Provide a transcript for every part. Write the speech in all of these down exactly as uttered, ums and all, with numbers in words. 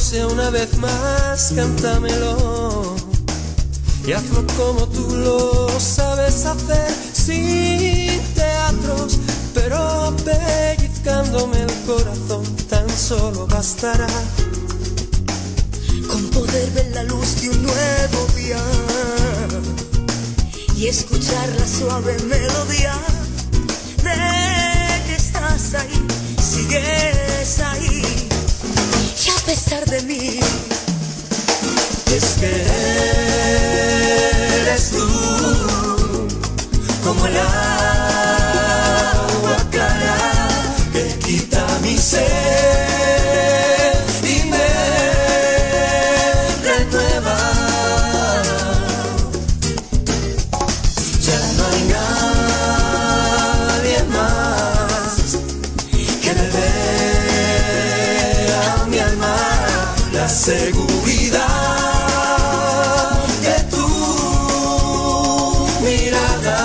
sea una vez más, cántamelo y hazlo como tú lo sabes hacer, sin teatros, pero pellizcándome el corazón tan solo bastará. Con poder ver la luz de un nuevo día y escuchar la suave melodía de que estás ahí, sigues ahí, y a pesar de mí, es que eres tú como el agua clara que quita mi sed y me renueva. Ya no hay nadie más que me dé a mi alma la seguridad de tu mirada.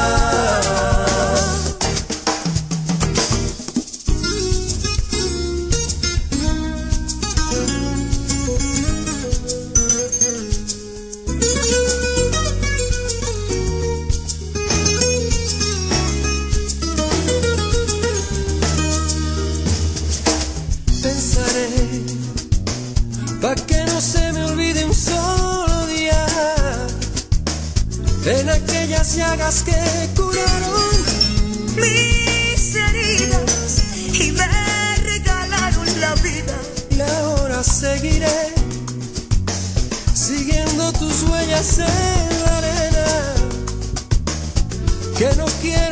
Pensaré pa' que no se me olvide un solo día en aquellas llagas que curaron mis heridas y me regalaron la vida. y ahora seguiré siguiendo tus huellas en la arena que no quiero